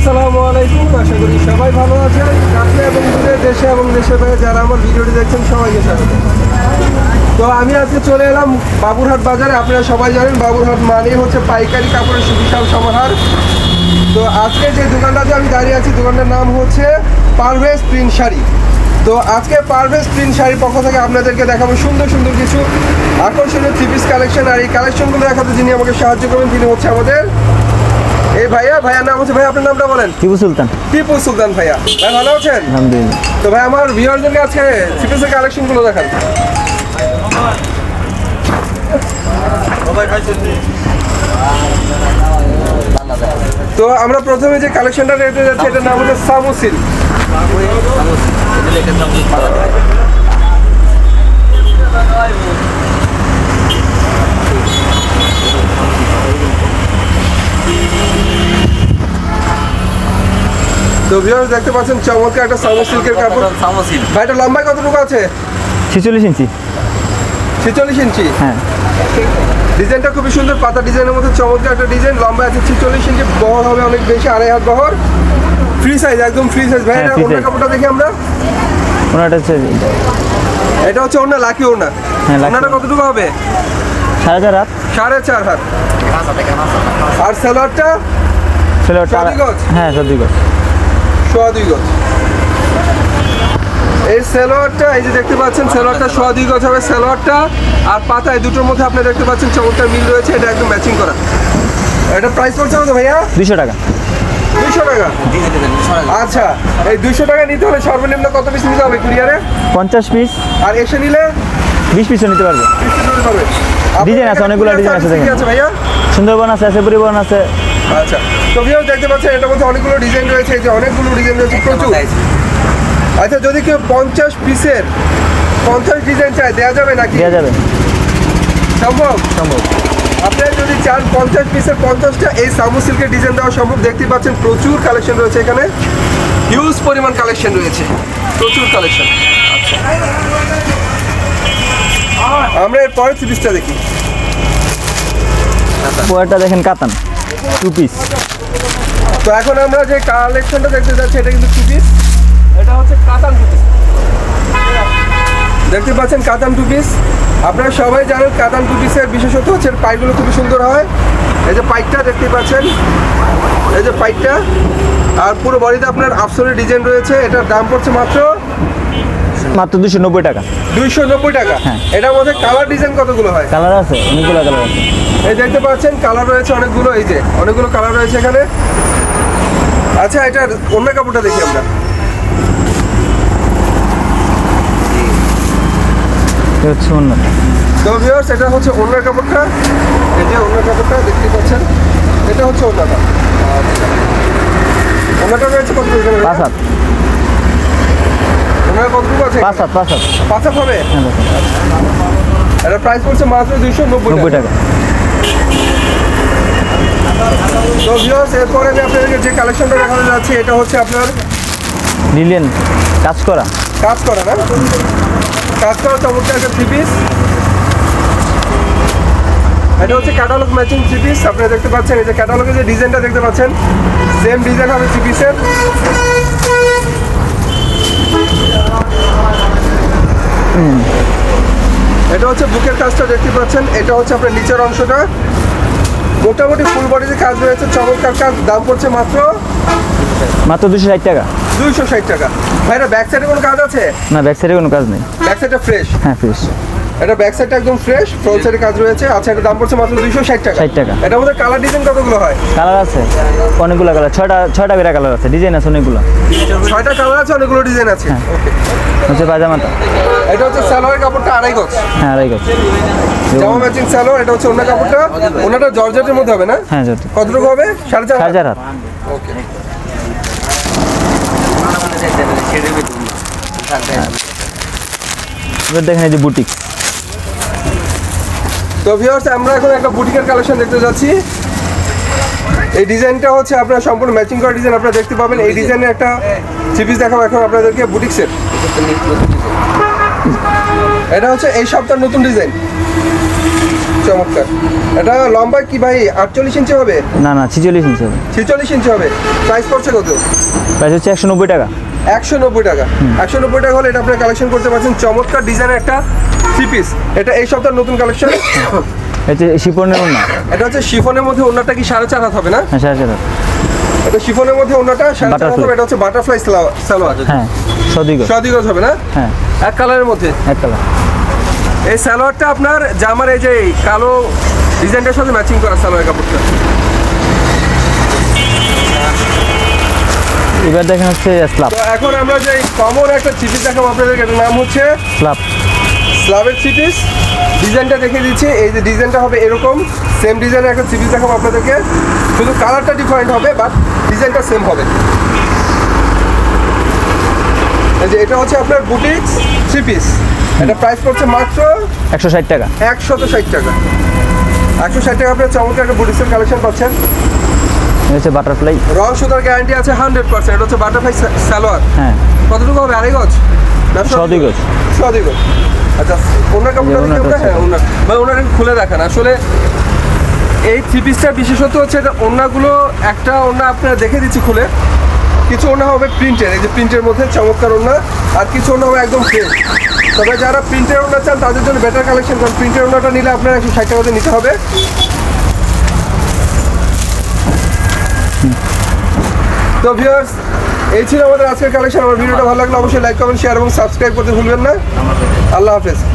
আসসালামু আলাইকুম, আশা করি সবাই ভালো আছেন। কাছে এবং দূরে, দেশে এবং দেশের বাইরে যারা আমার ভিডিওটি দেখছেন সবাইকে স্বাগত। তো আমি আজকে চলে এলাম বাবুরহাট বাজারে। আপনারা সবাই জানেন বাবুরহাট মানেই হচ্ছে পাইকারি কাপড়ের সুবিশাল সমাহার। তো আজকে যে দোকানটাতে আমি দাঁড়িয়ে আছি, দোকানটার নাম হচ্ছে পারভেজ প্রিন্ট শাড়ি। তো আজকে পারভেজ প্রিন্ট শাড়ির পক্ষ থেকে আপনাদেরকে দেখাবো সুন্দর সুন্দর কিছু আকর্ষণীয় থ্রি পিস কালেকশন। আর এই কালেকশনগুলো দেখাতে যিনি আমাকে সাহায্য করবেন তিনি হচ্ছে আমাদের এই ভাইয়ার নাম হচ্ছে, ভাই আপনার নামটা বলেন। টিপু সুলতান ভাইয়া। ভাই ভালো আছেন? আলহামদুলিল্লাহ। তো ভাই আমার ভিউয়ারদেরকে আজকে থ্রি পিসের কালেকশনগুলো দেখান। তো আমরা প্রথমে যে কালেকশনটা দেখতে যাচ্ছি এটার নাম হচ্ছে সামুসিল। তো ভিউয়ার্স দেখতে পাচ্ছেন চমৎকার একটা সামু সিল্কের কাপড়। ভাই এটা লম্বায় কতটুকু আছে? 46 ইঞ্চি। 46 ইঞ্চি। হ্যাঁ, ডিজাইনটা খুবই সুন্দর, পাতা ডিজাইনের মধ্যে চমৎকার একটা ডিজাইন। লম্বা আছে 46 ইঞ্চি, বহর হবে অনেক বেশি, 2.5 হাত বহর। ফ্রি সাইজ, একদম ফ্রি সাইজ। ভাই এটা ওনার কাপড়টা দেখি আমরা। ওনাটা হচ্ছে এটা হচ্ছে ওনার লাকি ওনা। হ্যাঁ, লাকি ওনাটা কতটুকু হবে? 4.5 হাত। 4.5 হাত। আর সালোয়ারটা সোয়া দুই গজ? হ্যাঁ, 2 গজ। সোয়া 2 গজ। এই সালোয়ারটা এই যে দেখতে পাচ্ছেন, সালোয়ারটা সোয়া 2 গজ হবে। সালোয়ারটা আর পাতা এই দুটোর মধ্যে আপনি দেখতে পাচ্ছেন চমৎকার মিল রয়েছে। এটা একদম ম্যাচিং করা। এটা প্রাইস পড়ছে কত ভাইয়া? 200 টাকা। 200 টাকা। আচ্ছা, এই 200 টাকা নিতে হলে সর্বনিম্ন কত পিস নিতে হবে কুরিয়ারে? 50 পিস। আর এসে নিলে 20 পিসও নিতে পারবে। 20 পিস নিতে পারবে। ডিজাইন আছে, অনেকগুলো ডিজাইন আছে দেখেন। ঠিক আছে ভাইয়া। সুন্দরবন আছে, পরিবহন আছে। আচ্ছা, তো ভিউয়ার্স দেখতে পাচ্ছেন এটার মধ্যে অনেকগুলো ডিজাইন রয়েছে। এই যে অনেকগুলো ডিজাইন রয়েছে, প্রচুর। আচ্ছা, যদি কেউ 50 পিসের 50 ডিজাইন চায় দেওয়া যাবে নাকি? দেওয়া যাবে। সম্ভব? সম্ভব। আপনারা যদি চান 50 পিসের 50টা এই সামু সিল্কের ডিজাইন দেওয়া সম্ভব। দেখতে পাচ্ছেন প্রচুর কালেকশন রয়েছে এখানে, হিউজ পরিমাণ কালেকশন রয়েছে, প্রচুর কালেকশন। আচ্ছা, আমরা এর পরের পিসটা দেখি। পরেরটা দেখেন কাতান 2 পিস। তো এখন আমরা যে কালেকশনটা দেখতে যাচ্ছি এটা কিন্তু 2 পিস। এটা হচ্ছে কাতান 2 পিস। দেখতে পাচ্ছেন কাতান 2 পিস। আপনারা সবাই জানেন কাতান 2 পিসের বিশেষত হচ্ছে পাইগুলো খুবই সুন্দর হয়। এই যে পাইকটা দেখতে পাচ্ছেন, এই যে পাইকটা। আর পুরো বডিতে আপনার আফসোলের ডিজাইন রয়েছে। এটার দাম পড়ছে মাত্র 290 টাকা। 290 টাকা। হ্যাঁ। এটার মধ্যে কালার ডিজাইন কতগুলো হয়? কালার আছে, অনেকগুলো কালার আছে। এই দেখতে পাচ্ছেন কালার রয়েছে অনেকগুলো, এই যে অনেকগুলো কালার রয়েছে এখানে। আচ্ছা, এটার অন্য কাপড়টা দেখি আমরা। এটা হচ্ছে অন্যটা। তো ভিউয়ার্স এটা হচ্ছে ওনার কাপড়টা। এই যে ওনার কাপড়টা দেখতে পাচ্ছেন, এটা হচ্ছে ওনাটা। ওনাটা রয়েছে কত? 5 হাত। ওনার কতটুকু আছে? 5 হাত। 5 হাত। 5 হাত হবে। হ্যাঁ, 5 হাত। এটা প্রাইস পড়ছে মাত্র 290 টাকা। তো ভিউয়ার্স এরপরে আমি আপনাদেরকে যে কালেকশনটা দেখাতে যাচ্ছি এটা হচ্ছে আপনার লিলেন কাজ করা না, কাজ করা চমৎকার একটা 3 পিস। এটা হচ্ছে ক্যাটালগ ম্যাচিং 3 পিস। আপনারা দেখতে পাচ্ছেন এই যে ক্যাটালগে যে ডিজাইনটা দেখতে পাচ্ছেন সেম ডিজাইন হবে 3 পিসের। এটা হচ্ছে বুকের কাজটা দেখতে পাচ্ছেন। এটা হচ্ছে আপনার নিচের অংশটা, মোটামুটি ফুল বডিতে কাজ রয়েছে, চমৎকার কাজ। দাম পড়ছে মাত্র 260 টাকা। 260 টাকা। ভাইরা ব্যাক সাইডে কোনো কাজ আছে? না, ব্যাক সাইডে কোনো কাজ নেই। ব্যাক সাইডটা ফ্রেশ? হ্যাঁ, ফ্রেশ। এটা ব্যাক সাইডটা একদম ফ্রেশ, ফ্রন্ট সাইডে কাজ রয়েছে। আচ্ছা, এটা দাম পড়ছে মাত্র 260 টাকা। 60 টাকা। এটার মধ্যে কালার ডিজাইন কতগুলো হয়? কালার আছে অনেকগুলো কালার, 6টা বেরা কালার আছে, ডিজাইন আছে অনেকগুলো। 6টা কালার আছে, অনেকগুলো ডিজাইন আছে। হ্যাঁ। ওকে। হচ্ছে পায়জামাটা। এটা হচ্ছে সালোয়ারের কাপড়টা 2.5 গজ। হ্যাঁ, 2.5 গজ। জামা ম্যাচিং সালোয়ার। এটা হচ্ছে ওনার কাপড়টা। ওনাটা জর্জেটের মধ্যে হবে না? হ্যাঁ, যত। কতটুকু হবে? 4.5 হাত। ওকে। এবার দেখেন এই যে বুটিক। তো ভিউয়ার্স আমরা এখন একটা বুটিকের কালেকশন দেখতে যাচ্ছি। এই ডিজাইনটা হচ্ছে আপনার সম্পূর্ণ ম্যাচিং করা ডিজাইন আপনারা দেখতে পাবেন। এই ডিজাইনের একটা 3 পিস দেখাবো এখন আপনাদেরকে, বুটিক সেট। এটা হচ্ছে এই সপ্তাহের নতুন ডিজাইন। চমৎকার। এটা লম্বা কি ভাই 48 ইঞ্চি হবে? না না 46 ইঞ্চি হবে। 46 ইঞ্চি হবে। প্রাইস পড়ছে কত? প্রাইস হচ্ছে 190 টাকা। 190 টাকা। 190 টাকা হলে এটা আপনি কালেকশন করতে পারছেন। চমৎকার ডিজাইনের একটা 3 পিস। এটা এই সপ্তাহের নতুন কালেকশন। এটা শিফনের ওড়না। এটা হচ্ছে শিফনের মধ্যে ওড়নাটা কি 4.5 হাত হবে না? হ্যাঁ 4.5 হাত। এটা শিফনের মধ্যে ওড়নাটা 4.5 হাত হবে। এটা হচ্ছে বাটারফ্লাই সালোয়ার। হ্যাঁ সদিক সদিক হবে না? হ্যাঁ এক কালারের মধ্যে। এক কালার। এই সালোয়ারটা আপনার জামার এই যে কালো ডিজাইনটার সাথে ম্যাচিং করা সালোয়ার কাপড়টা। এবার দেখেন হচ্ছে স্ল্যাব। তো এখন আমরা যে কমন একটা থ্রি পিস দেখাবো আপনাদেরকে, এটার নাম হচ্ছে স্ল্যাব। স্ল্যাবের three piece. ডিজাইনটা দেখে দিচ্ছি। এই যে ডিজাইনটা হবে এরকম সেম ডিজাইনের একটা থ্রি পিস দেখাবো আপনাদেরকে। শুধু কালারটা ডিফারেন্ট হবে বাট ডিজাইনটা সেম হবে। এই যে এটা হচ্ছে আপনার বুটিক্স থ্রি পিস। এটা প্রাইস পড়ছে মাত্র 160 টাকা। 160 টাকা। 160 টাকা আপনার চমৎকার একটা বুটিক্সের কালেকশন পাচ্ছেন। এটা হচ্ছে বাটারফ্লাই। রং সুতার গ্যারান্টি আছে 100%। এটা হচ্ছে বাটারফ্লাই সালোয়ার। হ্যাঁ কতটুকু হবে? আড়াই গজ না সদিক। সদিক। আচ্ছা ওনার কাপড়টা দেখি আমরা। হ্যাঁ ওনার ভাই ওনার খুলে দেখান। আসলে এই থ্রি পিসটার বিশেষত্ব হচ্ছে এটা ওড়নাগুলো একটা ওড়না আপনারা দেখে দিচ্ছি খুলে। কিছু ওড়না হবে প্রিন্টের, এই যে প্রিন্টের মধ্যে চমৎকার ওড়না, আর কিছু ওড়না হবে একদম ফ্রেশ। তবে যারা প্রিন্টের ওড়না চান তাদের জন্য বেটার কালেকশন, কারণ প্রিন্টের ওড়নাটা নিলে আপনার 160 টাকাতে নিতে হবে। তো ভিউয়ার্স এই ছিল আমাদের আজকের কালেকশন। আমার ভিডিওটা ভালো লাগলে অবশ্যই লাইক কমেন্ট শেয়ার এবং সাবস্ক্রাইব করতে ভুলবেন না। আল্লাহ হাফেজ।